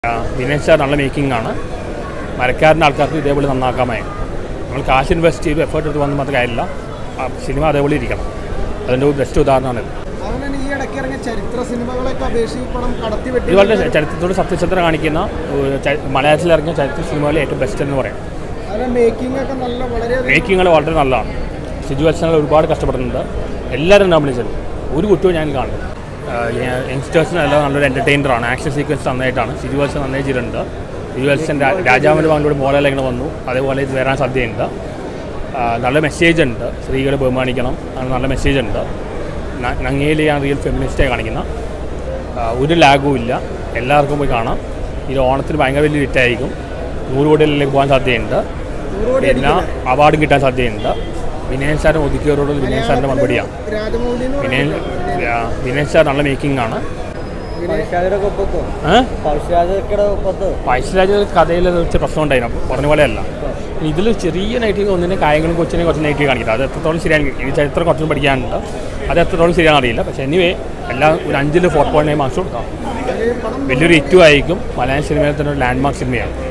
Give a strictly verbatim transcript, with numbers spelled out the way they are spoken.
Vinayan sir നല്ല making ആണ്. മരക്കാരൻ്റെ ആൾക്കാർക്ക് ഇതേപോലെ നന്നാക്കാമായി. നമ്മൾ കാശ് ഇൻവെസ്റ്റ് ചെയ്ത് എഫേർട്ട് എടുത്ത് വന്ന് മാത്രം കാര്യമില്ല. സിനിമ അതേപോലെ ഇരിക്കണം. അതിൻ്റെ ഒരു ബെസ്റ്റ് ഉദാഹരണമാണ്. ഇത് വളരെ ചരിത്രത്തോട് സത്യസന്ധത കാണിക്കുന്ന മലയാളത്തിൽ ഇറങ്ങിയ ചരിത്ര സിനിമകളിൽ ഏറ്റവും ബെസ്റ്റ് എന്ന് പറയാം. മേക്കിങ്ങുകൾ വളരെ നല്ലതാണ്. സിജുവൽസൺ ഒരുപാട് കഷ്ടപ്പെടുന്നുണ്ട്. എല്ലാവരും നോമിനേഷൻ ഒരു കുറ്റവും ഞാൻ കാണുന്നു. യങ്സ്റ്റേഴ്സിനെല്ലാം നല്ലൊരു എൻ്റർടൈനറാണ്. Action sequence നന്നായിട്ടാണ്. സിജുവൽസൺ നന്നായി ചെയ്തിട്ടുണ്ട്. സിജുവൽസൺ രാജാവിൻ്റെ മകനോട് മോഡൽ ഇങ്ങനെ വന്നു. അതേപോലെ ഇത് വരാൻ സാധ്യതയുണ്ട്. നല്ല മെസ്സേജ് ഉണ്ട്. സ്ത്രീകളെ ബഹുമാനിക്കണം. നല്ല മെസ്സേജ് ഉണ്ട്. നങ്ങേലിയാണ് റിയൽ ഫെമിനിസ്റ്റായി കാണിക്കുന്ന. ഒരു ലാഗും ഇല്ല. എല്ലാവർക്കും പോയി കാണാം. ഇത് ഓണത്തിന് ഭയങ്കര വലിയ ഹിറ്റായിരിക്കും. നൂറ് കോടിയിലേക്ക് പോകാൻ സാധ്യതയുണ്ട്. പിന്നെ അവാർഡും കിട്ടാൻ സാധ്യതയുണ്ട്. വിനയൻ സാറിന് ഒതുക്കിയവരോട് വിനയൻ സാറിൻ്റെ മറുപടിയാണ്. വിനയൻ വിനയൻ സാർ നല്ല മേക്കിംഗ് ആണ്. പഴശ്ശിരാജ കഥയിൽ വെച്ച പ്രശ്നം ഉണ്ടായിരുന്നു. പറഞ്ഞ പോലെയല്ല. ഇതിൽ ചെറിയ നെഗറ്റീവ് ഒന്നിനെ കായങ്ങളും കൊച്ചിനെ കുറച്ച് നെഗറ്റീവ് കാണിക്കുന്നത്. അത് എത്രത്തോളം ശരിയാണ്. ഈ ചരിത്രം കുറച്ചും പഠിക്കാനുണ്ട്. അത് എത്രത്തോളം ശരിയാണെന്ന് അറിയില്ല. പക്ഷേ എനിവേ എല്ലാം ഒരു അഞ്ചിൽ ഫോർ പോയിന്റ് നയൻ മാർക്സ് കൊടുക്കാം. വലിയൊരു ഹിറ്റും ആയിരിക്കും. മലയാളം സിനിമയിൽ തന്നെ ഒരു ലാൻഡ് മാർക്ക് സിനിമയാണ്.